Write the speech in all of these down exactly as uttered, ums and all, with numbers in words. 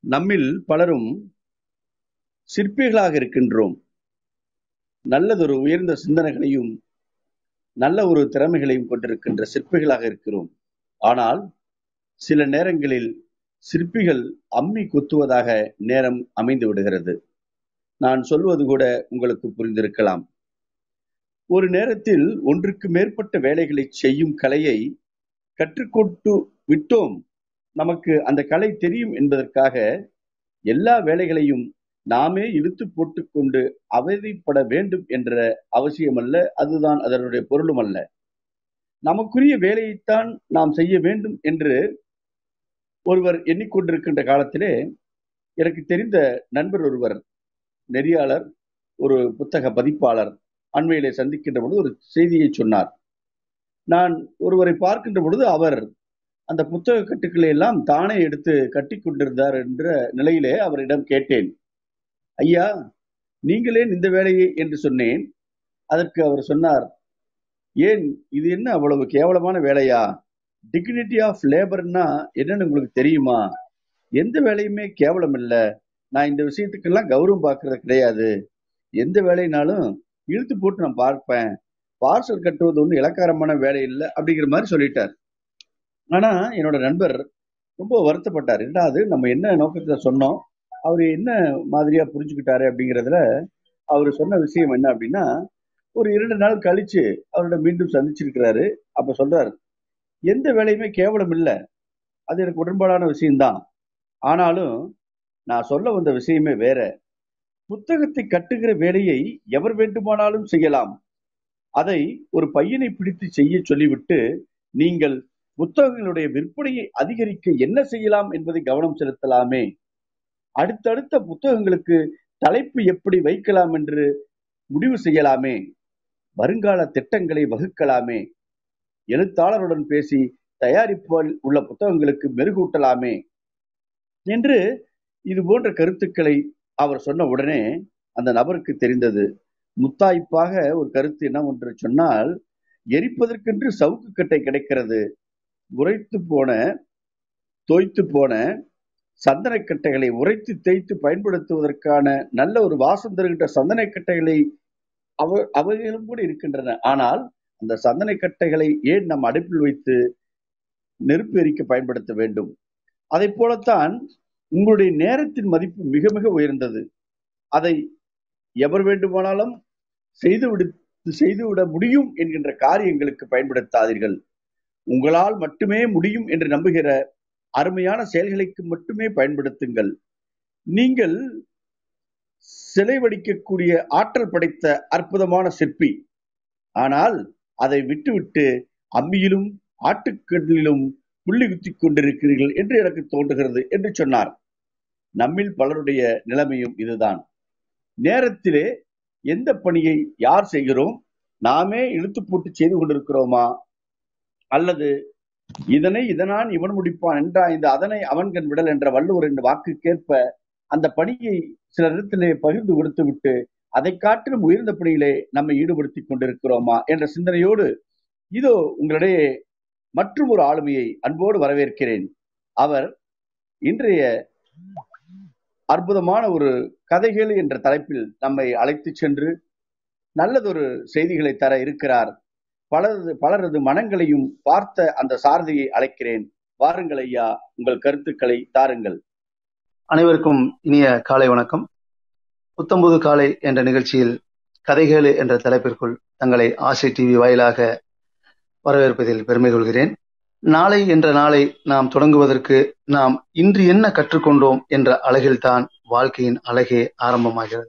நம்மில் பலரும் சிற்பிகளாக இருக்கின்றோம். நல்லதொரு உயர்ந்த சிந்தனைகளையும் நல்ல ஒரு திறமைகளையும் கொண்டிருக்கின்ற சிற்பிகளாக இருக்கிறோம். ஆனால் சில நேரங்களில் சிற்பிகள் அம்மி குத்துவதாக நேரம் அமைந்து விடுகிறது. நான் சொல்வது கூட உங்களுக்கு புரிந்திருக்கலாம். ஒரு நேரத்தில் ஒன்றுக்கு மேற்பட்ட வேலைகளை செய்யும் கலையை கற்றுக்கொண்டு விட்டோம், நமக்கு அந்த கலை தெரியும் என்பதற்காக எல்லா வேலைகளையும் நாமே இழுத்து போட்டுக்கொண்டு அவதிப்பட வேண்டும் என்ற அவசியமல்ல. அதுதான் அதனுடைய பொருளும் அல்ல. நமக்குரிய வேலையைத்தான் நாம் செய்ய வேண்டும் என்று ஒருவர் எண்ணிக்கொண்டிருக்கின்ற காலத்திலே எனக்கு தெரிந்த நண்பர் ஒருவர், நெறியாளர், ஒரு புத்தக பதிப்பாளர், அண்மையிலே சந்திக்கின்ற பொழுது ஒரு செய்தியை சொன்னார். நான் ஒருவரை பார்க்கின்ற பொழுது அவர் அந்த புத்தக கட்டுக்களை எல்லாம் தானே எடுத்து கட்டி கொண்டிருந்தார் என்ற நிலையிலே அவரிடம் கேட்டேன், ஐயா, நீங்களே இந்த வேலையை என்று சொன்னேன். அதற்கு அவர் சொன்னார், ஏன் இது என்ன அவ்வளவு கேவலமான வேலையா? டிக்னிட்டி ஆஃப் லேபர்னா என்னன்னு உங்களுக்கு தெரியுமா? எந்த வேலையுமே கேவலம் இல்லை. நான் இந்த விஷயத்துக்கெல்லாம் கௌரவம் பார்க்கறது கிடையாது. எந்த வேலைனாலும் இழுத்து போட்டு நான் பார்ப்பேன். பார்சல் கட்டுவது ஒன்றும் இலக்காரமான வேலை இல்லை அப்படிங்கிற மாதிரி சொல்லிட்டார். ஆனா என்னோட நண்பர் ரொம்ப வருத்தப்பட்டார். ரெண்டாவது, நம்ம என்ன நோக்கத்துல சொன்னோம், அவர் என்ன மாதிரியா புரிஞ்சுக்கிட்டாரு அப்படிங்கிறதுல அவர் சொன்ன விஷயம் என்ன அப்படின்னா, ஒரு இரண்டு நாள் கழிச்சு அவரோட மீண்டும் சந்திச்சிருக்கிறாரு. அப்ப சொல்றாரு, எந்த வேலையுமே கேவலம் இல்லை, அது எனக்கு உடன்பாடான விஷயம்தான். ஆனாலும் நான் சொல்ல வந்த விஷயமே வேற. புத்தகத்தை கட்டுகிற வேலையை எவர் வேண்டுமானாலும் செய்யலாம். அதை ஒரு பையனை பிடித்து செய்ய சொல்லிவிட்டு நீங்கள் புத்தகங்களுடைய விற்பனையை அதிகரிக்க என்ன செய்யலாம் என்பதை கவனம் செலுத்தலாமே. அடுத்தடுத்த புத்தகங்களுக்கு தலைப்பு எப்படி வைக்கலாம் என்று முடிவு செய்யலாமே. வருங்கால திட்டங்களை வகுக்கலாமே. எழுத்தாளருடன் பேசி தயாரிப்பில் உள்ள புத்தகங்களுக்கு மெருகூட்டலாமே என்று இது போன்ற கருத்துக்களை அவர் சொன்ன உடனே அந்த நபருக்கு தெரிந்தது. முத்தாய்ப்பாக ஒரு கருத்து என்ன ஒன்று சொன்னால், எரிப்பதற்கென்று சவுக்கு கட்டை கிடைக்கிறது. உரைத்து போன தோய்த்து போன சந்தனக்கட்டைகளை உரைத்து தேய்த்து பயன்படுத்துவதற்கான நல்ல ஒரு வாசம் தருகின்ற சந்தனக்கட்டைகளை அவ அவைகளும் கூட இருக்கின்றன. ஆனால் அந்த சந்தனக்கட்டைகளை ஏன் நம் அடுப்பில் வைத்து நெருப்பு எரிக்க பயன்படுத்த வேண்டும்? அதை போலத்தான் உங்களுடைய நேரத்தின் மதிப்பு மிக மிக உயர்ந்தது. அதை எவர் வேண்டுமானாலும் செய்துவிடு செய்துவிட முடியும் என்கின்ற காரியங்களுக்கு பயன்படுத்தாதீர்கள். உங்களால் மட்டுமே முடியும் என்று நம்புகிற அருமையான செயல்களுக்கு மட்டுமே பயன்படுத்துங்கள். நீங்கள் சிலை வடிக்கக்கூடிய ஆற்றல் படைத்த அற்புதமான சிற்பி. ஆனால் அதை விட்டுவிட்டு அம்மியிலும் ஆட்டுக்கல்லிலும் புள்ளி குத்தி கொண்டிருக்கிறீர்கள் என்று எனக்கு தோன்றுகிறது என்று சொன்னார். நம்மில் பலருடைய நிலைமையும் இதுதான். நேரத்திலே எந்த பணியை யார் செய்கிறோம்? நாமே இழுத்து போட்டு செய்து கொண்டிருக்கிறோமா? அல்லது இதனை இதனான் இவன் முடிப்பான் என்றா இந்த அதனை அவன்கண் விடல் என்ற வள்ளுவர் என்ற வாக்குக்கேற்ப அந்த பணியை சில இடத்திலே பகிர்ந்து கொடுத்து விட்டு அதை காட்டிலும் உயர்ந்த பணியிலே நம்மை ஈடுபடுத்தி கொண்டிருக்கிறோமா என்ற சிந்தனையோடு இதோ உங்களிடையே மற்றும் ஒரு ஆளுமையை அன்போடு வரவேற்கிறேன். அவர் இன்றைய அற்புதமான ஒரு கதைகள் என்ற தலைப்பில் நம்மை அழைத்து சென்று நல்லதொரு செய்திகளை தர இருக்கிறார். பலரது பலரது மனங்களையும் பார்த்த அந்த சாரதியை அழைக்கிறேன். வாருங்கள் ஐயா, உங்கள் கருத்துக்களை தாருங்கள். அனைவருக்கும் இனிய காலை வணக்கம். புத்தம்புது காலை என்ற நிகழ்ச்சியில் கதைகள் என்ற தலைப்பிற்குள் தங்களை ஆசை டிவி வாயிலாக வரவேற்பதில் பெருமை கொள்கிறேன். நாளை என்ற நாளை நாம் தொடங்குவதற்கு நாம் இன்று என்ன கற்றுக்கொண்டோம் என்ற அழகில்தான் வாழ்க்கையின் அழகே ஆரம்பமாகிறது.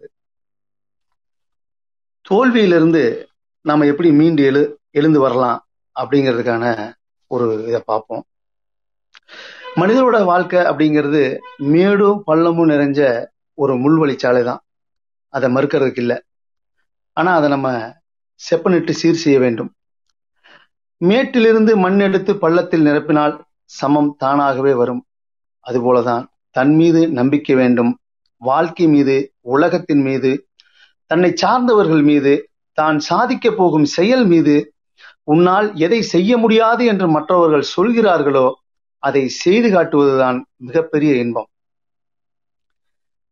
தோல்வியிலிருந்து நாம எப்படி மீண்டு எழு எழுந்து வரலாம் அப்படிங்கிறதுக்கான ஒரு இதை பார்ப்போம். மனிதனோட வாழ்க்கை அப்படிங்கிறது மேடும் பள்ளமும் நிறைஞ்ச ஒரு முள்வழிச்சாலை தான். அதை மறுக்கிறதுக்கு இல்லை. ஆனா அதை நம்ம செப்பனிட்டு சீர் செய்ய வேண்டும். மேட்டிலிருந்து மண் எடுத்து பள்ளத்தில் நிரப்பினால் சமம் தானாகவே வரும். அதுபோலதான் தன் மீது நம்பிக்கை வேண்டும். வாழ்க்கை மீது, உலகத்தின் மீது, தன்னை சார்ந்தவர்கள் மீது, தான் சாதிக்க போகும் செயல் மீது. உன்னால் எதை செய்ய முடியாது என்று மற்றவர்கள் சொல்கிறார்களோ அதை செய்து காட்டுவதுதான் மிகப்பெரிய இன்பம்.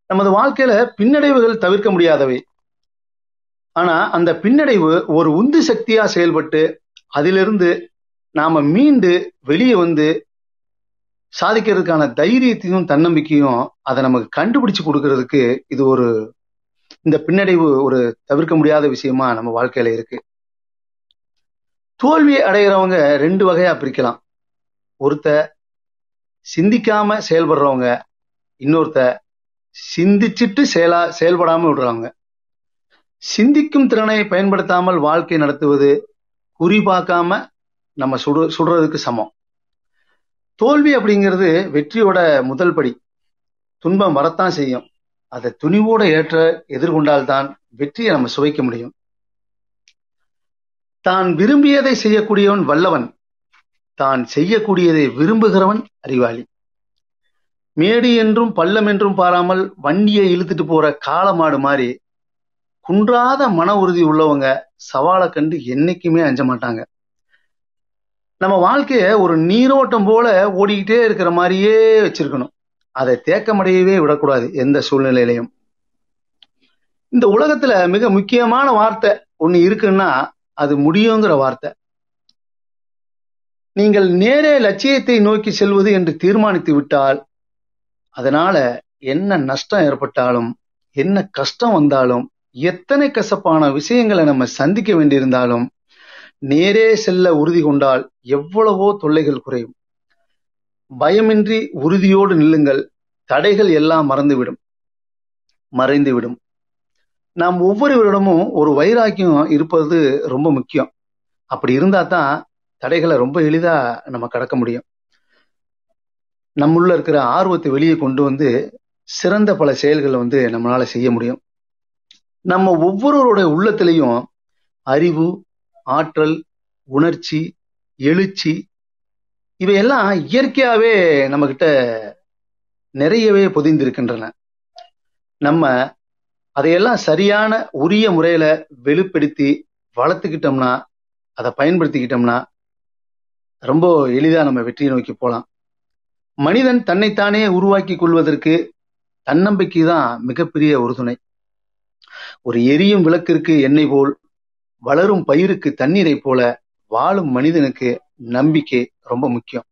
நமது வாழ்க்கையில பின்னடைவுகள் தவிர்க்க முடியாதவை. ஆனா அந்த பின்னடைவு ஒரு உந்து சக்தியா செயல்பட்டு அதிலிருந்து நாம மீண்டு வெளியே வந்து சாதிக்கிறதுக்கான தைரியத்தையும் தன்னம்பிக்கையும் அதை நமக்கு கண்டுபிடிச்சு கொடுக்கறதுக்கு இது ஒரு இந்த பின்னடைவு ஒரு தவிர்க்க முடியாத விஷயமா நம்ம வாழ்க்கையில இருக்கு. தோல்வி அடைகிறவங்க ரெண்டு வகையா பிரிக்கலாம். ஒருத்த சிந்திக்காம செயல்படுறவங்க, இன்னொருத்த சிந்திச்சுட்டு செயலா செயல்படாம விடுறவங்க. சிந்திக்கும் திறனை பயன்படுத்தாமல் வாழ்க்கை நடத்துவது குறி பார்க்காம நம்ம சுடு சுடுறதுக்கு சமம். தோல்வி அப்படிங்கிறது வெற்றியோட முதல் படி. துன்பம் வரத்தான் செய்யும். அதை துணிவோட ஏற்ற எதிர்கொண்டால்தான் வெற்றியை நம்ம சுவைக்க முடியும். தான் விரும்பியதை செய்யக்கூடியவன் வல்லவன், தான் செய்யக்கூடியதை விரும்புகிறவன் அறிவாளி. மேடு என்றும் பள்ளம் என்றும் பாராமல் வண்டியை இழுத்துட்டு போற காளமாடு மாதிரி குன்றாத மன உறுதி உள்ளவங்க சவாலை கண்டு என்னைக்குமே அஞ்ச மாட்டாங்க. நம்ம வாழ்க்கைய ஒரு நீரோட்டம் போல ஓடிக்கிட்டே இருக்கிற மாதிரியே வச்சிருக்கணும். அதை தேக்கமடையவே விடக்கூடாது எந்த சூழ்நிலையிலையும். இந்த உலகத்துல மிக முக்கியமான வார்த்தை ஒண்ணு இருக்குன்னா அது முடியுங்கிற வார்த்தை. நீங்கள் நேரே லட்சியத்தை நோக்கி செல்வது என்று தீர்மானித்து விட்டால் அதனால என்ன நஷ்டம் ஏற்பட்டாலும், என்ன கஷ்டம் வந்தாலும், எத்தனை கசப்பான விஷயங்களை நம்ம சந்திக்க வேண்டியிருந்தாலும் நேரே செல்ல உறுதி கொண்டால் எவ்வளவோ தொல்லைகள் குறையும். பயமின்றி உறுதியோடு நில்லுங்கள். தடைகள் எல்லாம் மறந்துவிடும் மறைந்துவிடும். நாம் ஒவ்வொருவரிடமும் ஒரு வைராக்கியம் இருப்பது ரொம்ப முக்கியம். அப்படி இருந்தா தான் தடைகளை ரொம்ப எளிதா நம்ம கடக்க முடியும். நம்முள்ள இருக்கிற ஆர்வத்தை வெளியே கொண்டு வந்து சிறந்த பல செயல்களை வந்து நம்மளால செய்ய முடியும். நம்ம ஒவ்வொருவருடைய உள்ளத்திலையும் அறிவு, ஆற்றல், உணர்ச்சி, எழுச்சி இவையெல்லாம் இயற்கையாவே நம்ம கிட்ட நிறையவே பொதிந்திருக்கின்றன. நம்ம அதையெல்லாம் சரியான உரிய முறையில வெளிப்படுத்தி வளர்த்துக்கிட்டோம்னா, அதை பயன்படுத்திக்கிட்டோம்னா ரொம்ப எளிதா நம்ம வெற்றியை நோக்கி போலாம். மனிதன் தன்னைத்தானே உருவாக்கி கொள்வதற்கு தன்னம்பிக்கை தான் மிகப்பெரிய உறுதுணை. ஒரு எரியும் விளக்கிற்கு எண்ணெய் போல், வளரும் பயிருக்கு தண்ணீரை போல வாழும் மனிதனுக்கு நம்பிக்கை ரொம்ப முக்கியம்.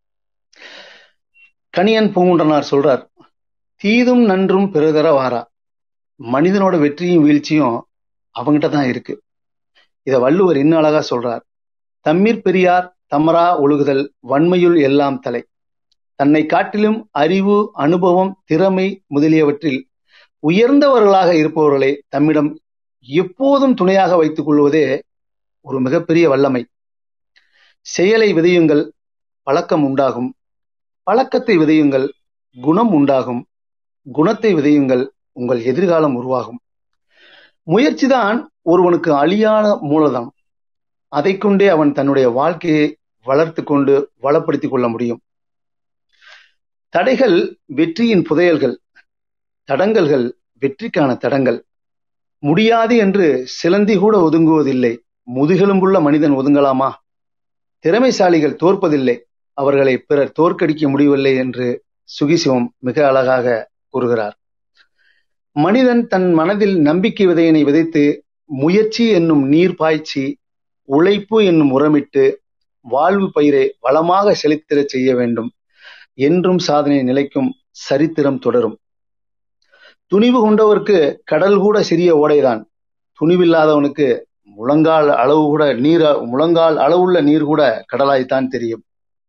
கணியன் பூங்குன்றனார் சொல்றார், தீதும் நன்றும் பிறதர வாரா. மனிதனோட வெற்றியும் வீழ்ச்சியும் அவங்கிட்ட தான் இருக்கு. இத வள்ளுவர் இன்னும் அழகா சொல்றார், தம்மிற் பெரியார் தமரா ஒழுகுதல் வன்மையுள் எல்லாம் தலை. தன்னை காட்டிலும் அறிவு, அனுபவம், திறமை முதலியவற்றில் உயர்ந்தவர்களாக இருப்பவர்களை தம்மிடம் எப்போதும் துணையாக வைத்துக் கொள்வதே ஒரு மிகப்பெரிய வல்லமை. செயலை விதையுங்கள், பழக்கம் உண்டாகும். பழக்கத்தை விதையுங்கள், குணம் உண்டாகும். குணத்தை விதையுங்கள், உங்கள் எதிர்காலம் உருவாகும். முயற்சிதான் ஒருவனுக்கு அழியாத மூலதனம். அதை கொண்டே அவன் தன்னுடைய வாழ்க்கையை வளர்த்து கொண்டு வளப்படுத்திக் கொள்ள முடியும். தடைகள் வெற்றியின் புதையல்கள், தடங்கல்கள் வெற்றிக்கான தடங்கள். முடியாது என்று சிலந்தி கூட ஒதுங்குவதில்லை, முதுகெலும்புள்ள மனிதன் ஒதுங்கலாமா? திறமைசாலிகள் தோற்பதில்லை, அவர்களை பிறர் தோற்கடிக்க முடியவில்லை என்று சுகிசிவம் மிக அழகாக கூறுகிறார். மனிதன் தன் மனதில் நம்பிக்கை விதையினை விதைத்து முயற்சி என்னும் நீர் பாய்ச்சி உழைப்பு என்னும் உரமிட்டு வாழ்வு பயிரை வளமாக செழித்திடச் செய்ய வேண்டும். என்றும் சாதனை நிலைக்கும், சரித்திரம் தொடரும். துணிவு கொண்டவருக்கு கடல் கூட சிறிய ஓடைதான். துணிவில்லாதவனுக்கு முழங்கால் அளவு கூட நீர் முழங்கால் அளவுள்ள நீர் கூட கடலாய்த்தான் தெரியும்.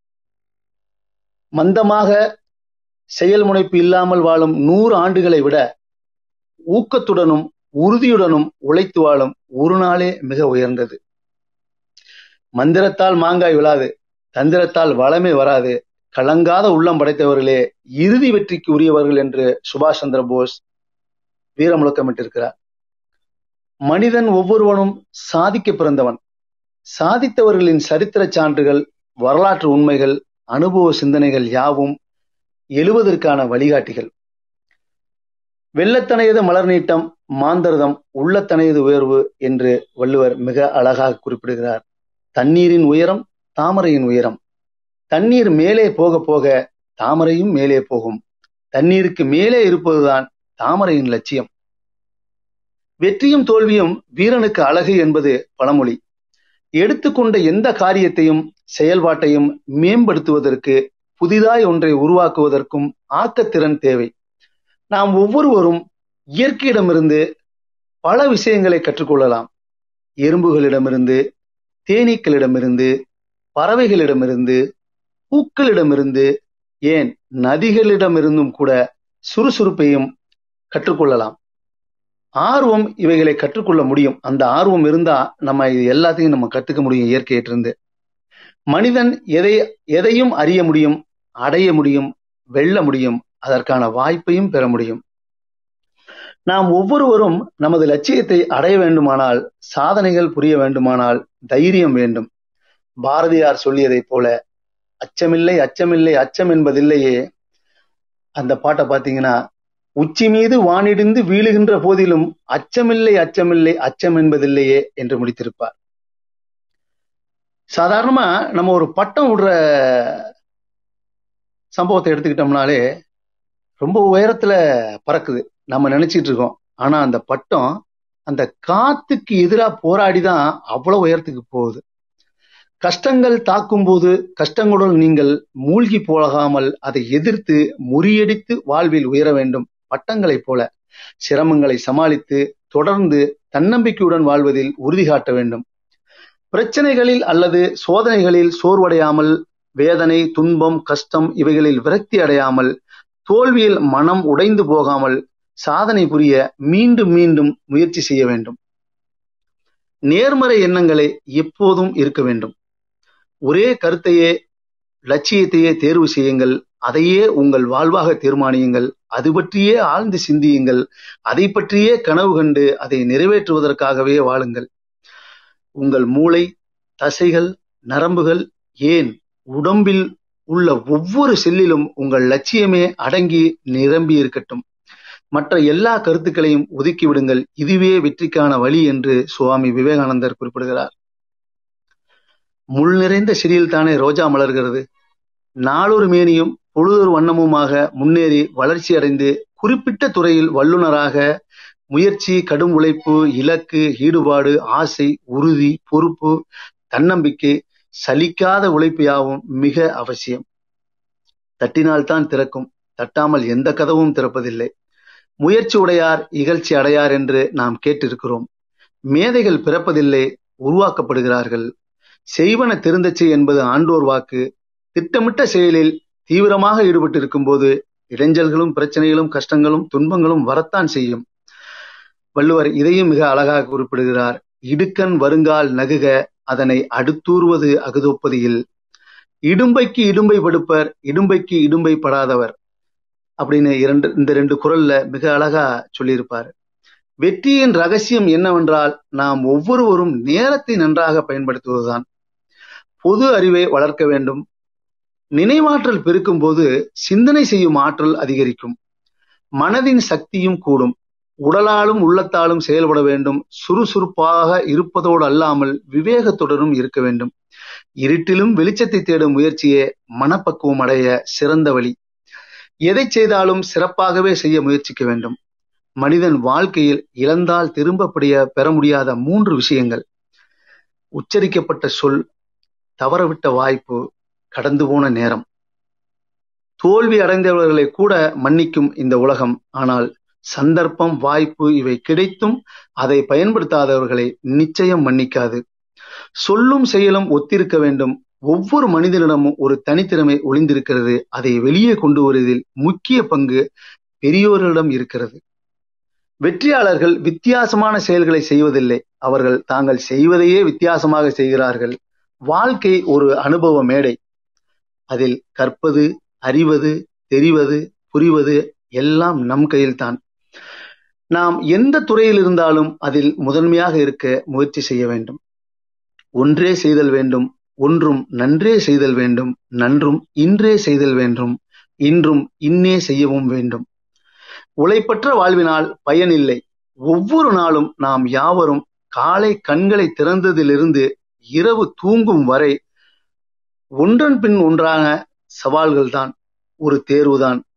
மந்தமாக செயல் முனைப்பு இல்லாமல் வாழும் நூறு ஆண்டுகளை விட ஊக்கத்துடனும் உறுதியுடனும் உழைத்து வாழும் ஒரு நாளே மிக உயர்ந்தது. மந்திரத்தால் மாங்காய் விழாது, தந்திரத்தால் வளமே வராது. கலங்காத உள்ளம் படைத்தவர்களே இறுதி வெற்றிக்கு உரியவர்கள் என்று சுபாஷ் சந்திர போஸ் வீர முழக்கமிட்டிருக்கிறார். மனிதன் ஒவ்வொருவனும் சாதிக்க பிறந்தவன். சாதித்தவர்களின் சரித்திர சான்றுகள், வரலாற்று உண்மைகள், அனுபவ சிந்தனைகள் யாவும் எழுவதற்கான வழிகாட்டிகள். வெள்ளத்தனையது மலர் நீட்டம், மாந்தர்தம் உள்ளத்தனையது உயர்வு என்று வள்ளுவர் மிக அழகாக குறிப்பிடுகிறார். தண்ணீரின் உயரம் தாமரையின் உயரம். தண்ணீர் மேலே போக போக தாமரையும் மேலே போகும். தண்ணீருக்கு மேலே இருப்பதுதான் தாமரையின் லட்சியம். வெற்றியும் தோல்வியும் வீரனுக்கு அழகு என்பது பழமொழி. எடுத்துக்கொண்ட எந்த காரியத்தையும் செயல்பாட்டையும் மேம்படுத்துவதற்கு, புதிதாய் ஒன்றை உருவாக்குவதற்கும் ஆக்கத்திறன் தேவை. நாம் ஒவ்வொருவரும் இயற்கையிடமிருந்து பல விஷயங்களை கற்றுக்கொள்ளலாம். எறும்புகளிடமிருந்து, தேனீக்களிடமிருந்து, பறவைகளிடமிருந்து, பூக்களிடமிருந்து, ஏன் நதிகளிடமிருந்தும் கூட சுறுசுறுப்பையும் கற்றுக்கொள்ளலாம். ஆர்வம் இவைகளை கற்றுக்கொள்ள முடியும். அந்த ஆர்வம் இருந்தா நம்ம இது எல்லாத்தையும் நம்ம கத்துக்க முடியும் இயற்கையிட்டிருந்து. மனிதன் எதை எதையும் அறிய முடியும், அடைய முடியும், வெல்ல முடியும், அதற்கான வாய்ப்பையும் பெற முடியும். நாம் ஒவ்வொருவரும் நமது லட்சியத்தை அடைய வேண்டுமானால், சாதனைகள் புரிய வேண்டுமானால் தைரியம் வேண்டும். பாரதியார் சொல்லியதை போல அச்சமில்லை அச்சமில்லை அச்சம் என்பதில்லையே. அந்த பாட்டை பார்த்தீங்கன்னா, உச்சி மீது வானிடிந்து வீழுகின்ற போதிலும் அச்சமில்லை அச்சமில்லை அச்சம் என்பதில்லையே என்று முடித்திருப்பார். சாதாரணமா நம்ம ஒரு பட்டம் விடுற சம்பவத்தை எடுத்துக்கிட்டோம்னாலே ரொம்ப உயரத்துல பறக்குது நம்ம நினைச்சிட்டு இருக்கோம். ஆனா அந்த பட்டம் அந்த காத்துக்கு எதிராக போராடிதான் அவ்வளவு உயரத்துக்கு போகுது. கஷ்டங்கள் தாக்கும் போது கஷ்டங்களுடன் நீங்கள் மூழ்கி போகாமல் அதை எதிர்த்து முறியடித்து வாழ்வில் உயர வேண்டும். பட்டங்களை போல சிரமங்களை சமாளித்து தொடர்ந்து தன்னம்பிக்கையுடன் வாழ்வதில் உறுதி காட்ட வேண்டும். பிரச்சனைகளில் அல்லது சோதனைகளில் சோர்வடையாமல், வேதனை, துன்பம், கஷ்டம் இவைகளில் விரக்தி அடையாமல், தோல்வியில் மனம் உடைந்து போகாமல் சாதனை புரிய மீண்டும் மீண்டும் முயற்சி செய்ய வேண்டும். நேர்மறை எண்ணங்களே எப்போதும் இருக்க வேண்டும். ஒரே கருத்தையே, லட்சியத்தையே தேர்வு செய்யுங்கள். அதையே உங்கள் வாழ்வாக தீர்மானியுங்கள். அது பற்றியே ஆழ்ந்து சிந்தியுங்கள். அதை பற்றியே கனவு கண்டு அதை நிறைவேற்றுவதற்காகவே வாழுங்கள். உங்கள் மூளை, தசைகள், நரம்புகள், ஏன் உடம்பில் உள்ள ஒவ்வொரு செல்லிலும் உங்கள் லட்சியமே அடங்கி நிரம்பி இருக்கட்டும். மற்ற எல்லா கருத்துக்களையும் ஒதுக்கிவிடுங்கள். இதுவே வெற்றிக்கான வழி என்று சுவாமி விவேகானந்தர் குறிப்பிடுகிறார். முள் நிறைந்த செடியில் தானே ரோஜா மலர்கிறது. நாளொரு மேனியும் பொழுதொரு வண்ணமுமாக முன்னேறி வளர்ச்சி அடைந்து குறிப்பிட்ட துறையில் வல்லுநராக முயற்சி, கடும் உழைப்பு, இலக்கு, ஈடுபாடு, ஆசை, உறுதி, பொறுப்பு, தன்னம்பிக்கை, சலிக்காத உழைப்பு யாவும் மிக அவசியம். தட்டினால்தான் திறக்கும், தட்டாமல் எந்த கதவும் திறப்பதில்லை. முயற்சி உடையார் இகழ்ச்சி அடையார் என்று நாம் கேட்டிருக்கிறோம். மேதைகள் பிறப்பதில்லை, உருவாக்கப்படுகிறார்கள். செய்வன திருந்தச்சை என்பது ஆண்டோர் வாக்கு. திட்டமிட்ட செயலில் தீவிரமாக ஈடுபட்டு இருக்கும் போது இடைஞ்சல்களும் பிரச்சனைகளும் கஷ்டங்களும் துன்பங்களும் வரத்தான் செய்யும். வள்ளுவர் இதையும் மிக அழகாக குறிப்பிடுகிறார். இடுக்கண் வருங்கால் நகுக, அதனை அடுத்தூறுவது அகுதொப்பது இல். இடும்பைக்கு இடும்பை படுப்பர், இடும்பைக்கு இடும்பை படாதவர் அப்படின்னு இரண்டு இந்த ரெண்டு குறள்ல மிக அழகா சொல்லியிருப்பார். வெற்றியின் ரகசியம் என்னவென்றால், நாம் ஒவ்வொருவரும் நேரத்தை நன்றாக பயன்படுத்துவதுதான். பொது அறிவை வளர்க்க வேண்டும். நினைவாற்றல் பெருக்கும் போது சிந்தனை செய்யும் ஆற்றல் அதிகரிக்கும். மனதின் சக்தியும் கூடும். உடலாலும் உள்ளத்தாலும் செயல்பட வேண்டும். சுறுசுறுப்பாக இருப்பதோடு அல்லாமல் விவேகத்துடனும் இருக்க வேண்டும். இருட்டிலும் வெளிச்சத்தை தேடும் முயற்சியே மனப்பக்குவம் அடைய சிறந்த வழி. எதை செய்தாலும் சிறப்பாகவே செய்ய முயற்சிக்க வேண்டும். மனிதன் வாழ்க்கையில் இழந்தால் திரும்ப பெற முடியாத மூன்று விஷயங்கள்: உச்சரிக்கப்பட்ட சொல், தவறவிட்ட வாய்ப்பு, கடந்து போன நேரம். தோல்வி அடைந்தவர்களை கூட மன்னிக்கும் இந்த உலகம். ஆனால் சந்தர்ப்பம், வாய்ப்பு இவை கிடைத்தும் அதை பயன்படுத்தாதவர்களை நிச்சயம் மன்னிக்காது. சொல்லும் செயலும் ஒத்திருக்க வேண்டும். ஒவ்வொரு மனிதனிடமும் ஒரு தனித்திறமை ஒளிந்திருக்கிறது. அதை வெளியே கொண்டு வருவதில் முக்கிய பங்கு பெரியோர்களிடம் இருக்கிறது. வெற்றியாளர்கள் வித்தியாசமான செயல்களை செய்வதில்லை, அவர்கள் தாங்கள் செய்வதையே வித்தியாசமாக செய்கிறார்கள். வாழ்க்கை ஒரு அனுபவ மேடை. அதில் கற்பது, அறிவது, தெரிவது, புரிவது எல்லாம் நம் கையில்தான். நாம் எந்த துறையில் இருந்தாலும் அதில் முதன்மையாக இருக்க முயற்சி செய்ய வேண்டும். ஒன்றே செய்தல் வேண்டும், ஒன்றும் நன்றே செய்தல் வேண்டும், நன்றும் இன்றே செய்தல் வேண்டும், இன்றும் இன்னே செய்யவும் வேண்டும். உழைப்பற்ற வாழ்வினால் பயனில்லை. ஒவ்வொரு நாளும் நாம் யாவரும் காலை கண்களை திறந்ததிலிருந்து இரவு தூங்கும் வரை ஒன்றன் பின் ஒன்றான சவால்கள் தான், ஒரு தேர்வுதான்.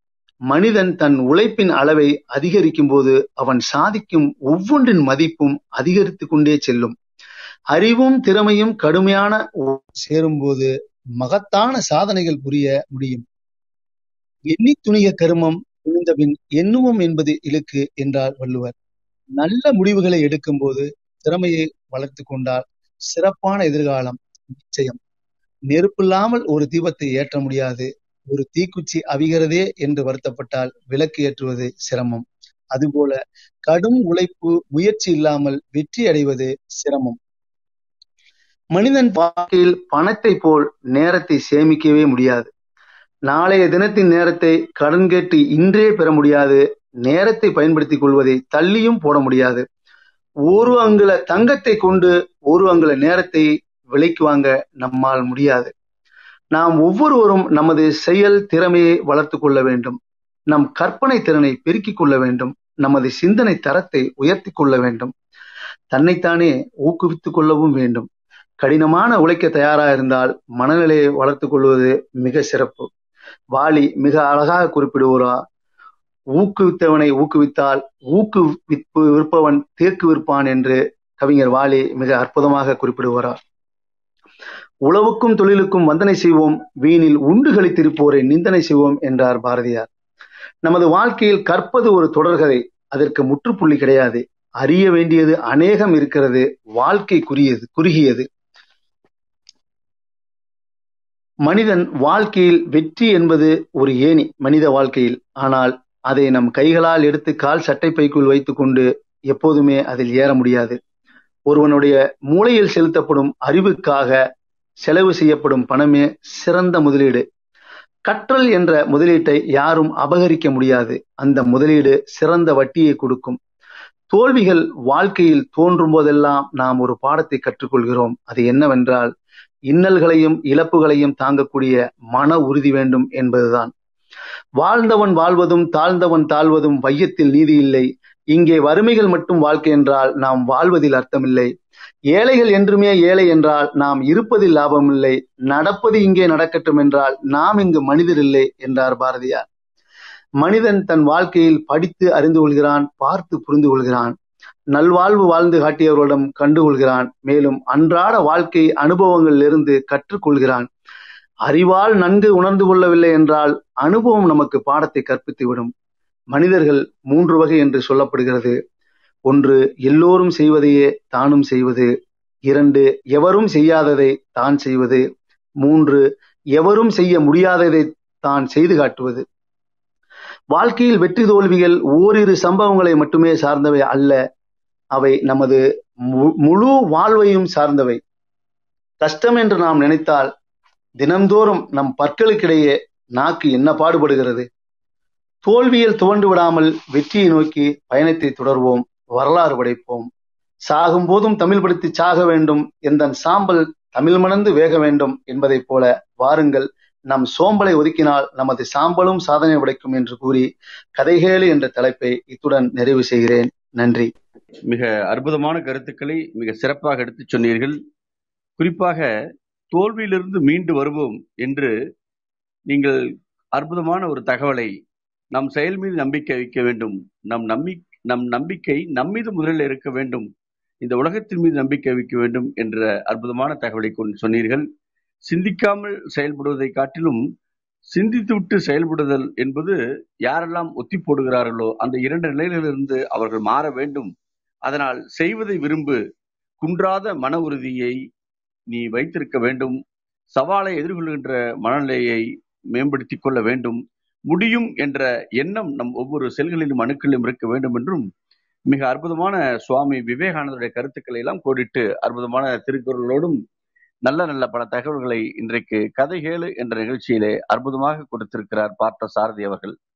மனிதன் தன் உழைப்பின் அளவை அதிகரிக்கும் போது அவன் சாதிக்கும் ஒவ்வொன்றின் மதிப்பும் அதிகரித்து கொண்டே செல்லும். அறிவும் திறமையும் கடுமையான சேரும்போது மகத்தான சாதனைகள் புரிய முடியும். எண்ணி துணிக கருமம் துணிந்தபின் எண்ணுவோம் என்பது இழுக்கு என்றார் வள்ளுவர். நல்ல முடிவுகளை எடுக்கும் போது திறமையை வளர்த்து கொண்டால் சிறப்பான எதிர்காலம் நிச்சயம். நெருப்பில்லாமல் ஒரு தீபத்தை ஏற்ற முடியாது. ஒரு தீக்குச்சி அவிகிறதே என்று வருத்தப்பட்டால் விளக்கு ஏற்றுவது சிரமம். அதுபோல கடும் உழைப்பு முயற்சி இல்லாமல் வெற்றி அடைவது சிரமம். மனிதன் வாழ்க்கையில் பணத்தை போல் நேரத்தை சேமிக்கவே முடியாது. நாளைய தினத்தின் நேரத்தை கடன் கேட்டு இன்றே பெற முடியாது. நேரத்தை பயன்படுத்திக் கொள்வதை தள்ளியும் போட முடியாது. ஒரு அங்குல தங்கத்தை கொண்டு ஒரு அங்குல நேரத்தை விலைக்கு வாங்க நம்மால் முடியாது. நாம் ஒவ்வொருவரும் நமது செயல் திறமையை வளர்த்து கொள்ள வேண்டும். நம் கற்பனை திறனை பெருக்கிக் கொள்ள வேண்டும். நமது சிந்தனை தரத்தை உயர்த்தி கொள்ள வேண்டும். தன்னைத்தானே ஊக்குவித்துக் கொள்ளவும் வேண்டும். கடினமான உழைக்க தயாராக இருந்தால் மனநிலையை வளர்த்து கொள்வது மிக சிறப்பு. வாலி மிக அழகாக குறிப்பிடுவார், ஊக்குவித்தவனை ஊக்குவித்தால் ஊக்குவிப்பு விற்பவன் தேக்கு விற்பான் என்று கவிஞர் வாலி மிக அற்புதமாக குறிப்பிடுவார். உழவுக்கும் தொழிலுக்கும் வந்தனை செய்வோம், வீணில் உண்டு களித்திருப்போரை நிந்தனை செய்வோம் என்றார் பாரதியார். நமது வாழ்க்கையில் கற்பது ஒரு தொடர்கதை. அதற்கு முற்றுப்புள்ளி கிடையாது. அறிய வேண்டியது அநேகம் இருக்கிறது. வாழ்க்கை குறியது குறுகியது. மனிதன் வாழ்க்கையில் வெற்றி என்பது ஒரு ஏணி மனித வாழ்க்கையில். ஆனால் அதை நம் கைகளால் எடுத்து கால் சட்டை பைக்குள் வைத்துக் கொண்டு எப்போதுமே அதில் ஏற முடியாது. ஒருவனுடைய மூளையில் செலுத்தப்படும் அறிவுக்காக செலவு செய்யப்படும் பணமே சிறந்த முதலீடு. கற்றல் என்ற முதலீட்டை யாரும் அபகரிக்க முடியாது. அந்த முதலீடு சிறந்த வட்டியை கொடுக்கும். தோல்விகள் வாழ்க்கையில் தோன்றும் போதெல்லாம் நாம் ஒரு பாடத்தை கற்றுக்கொள்கிறோம். அது என்னவென்றால், இன்னல்களையும் இழப்புகளையும் தாங்கக்கூடிய மன உறுதி வேண்டும் என்பதுதான். வாழ்ந்தவன் வாழ்வதும் தாழ்ந்தவன் தாழ்வதும் வையத்தில் நீதி இல்லை. இங்கே வறுமைகள் மட்டும் வாழ்க்கை என்றால் நாம் வாழ்வதில் அர்த்தமில்லை. ஏழைகள் என்றுமே ஏழை என்றால் நாம் இருப்பதில் லாபமில்லை. நடப்பது இங்கே நடக்கட்டும் என்றால் நாம் இங்கு மனிதர் இல்லை என்றார் பாரதியார். மனிதன் தன் வாழ்க்கையில் படித்து அறிந்து கொள்கிறான், பார்த்து புரிந்து கொள்கிறான், நல்வாழ்வு வாழ்ந்து காட்டியவர்களிடம் கண்டுகொள்கிறான். மேலும் அன்றாட வாழ்க்கை அனுபவங்களிலிருந்து கற்றுக்கொள்கிறான். அறிவால் நன்கு உணர்ந்து கொள்ளவில்லை என்றால் அனுபவம் நமக்கு பாடத்தை கற்பித்துவிடும். மனிதர்கள் மூன்று வகை என்று சொல்லப்படுகிறது. ஒன்று, எல்லோரும் செய்வதையே தானும் செய்வது. இரண்டு, எவரும் செய்யாததை தான் செய்வது. மூன்று, எவரும் செய்ய முடியாததை தான் செய்து காட்டுவது. வாழ்க்கையில் வெற்றி தோல்விகள் ஓரிரு சம்பவங்களை மட்டுமே சார்ந்தவை அல்ல. அவை நமது முழு வாழ்வையும் சார்ந்தவை. கஷ்டம் என்று நாம் நினைத்தால் தினம்தோறும் நம் பற்களுக்கிடையே நாக்கு என்ன பாடுபடுகிறது. தோல்வியில் துவண்டு விடாமல் வெற்றியை நோக்கி பயணத்தை தொடர்வோம், வரலாறு படைப்போம். சாகும் போதும் தமிழ் படித்து சாக வேண்டும், எந்தன் சாம்பல் தமிழ் மணந்து வேக வேண்டும் என்பதைப் போல வாருங்கள், நம் சோம்பலை ஒதுக்கினால் நமது சாம்பலும் சாதனை படைக்கும் என்று கூறி கதைகேளு என்ற தலைப்பை இத்துடன் நிறைவு செய்கிறேன். நன்றி. மிக அற்புதமான கருத்துக்களை மிக சிறப்பாக எடுத்துச் சொன்னீர்கள். குறிப்பாக தோல்வியிலிருந்து மீண்டு வருவோம் என்று நீங்கள் அற்புதமான ஒரு தகவலை, நம் செயல் மீது நம்பிக்கை வைக்க வேண்டும், நம் நம்பி நம் நம்பிக்கை நம்மீது முதலில் இருக்க வேண்டும், இந்த உலகத்தின் மீது நம்பிக்கை வைக்க வேண்டும் என்ற அற்புதமான தகவலை கொண்டு சொன்னீர்கள். சிந்திக்காமல் செயல்படுவதை காட்டிலும் சிந்தித்துவிட்டு செயல்படுதல் என்பது யாரெல்லாம் ஒத்தி போடுகிறார்களோ அந்த இரண்டு நிலைகளிலிருந்து அவர்கள் மாற வேண்டும். அதனால் செய்வதை விரும்பு, குன்றாத மன உறுதியை நீ வைத்திருக்க வேண்டும், சவாலை எதிர்கொள்கின்ற மனநிலையை மேம்படுத்திக் கொள்ள வேண்டும், முடியும் என்ற எண்ணம் நம் ஒவ்வொரு செல்களிலும் அணுக்களிலும் இருக்க வேண்டும் என்றும் மிக அற்புதமான சுவாமி விவேகானந்தருடைய கருத்துக்களை எல்லாம் கோடிட்டு அற்புதமான திருக்குறளோடும் நல்ல நல்ல பல தகவல்களை இன்றைக்கு கதைகேளு என்ற நிகழ்ச்சியிலே அற்புதமாக கொடுத்திருக்கிறார் பார்த்த சாரதி அவர்கள்.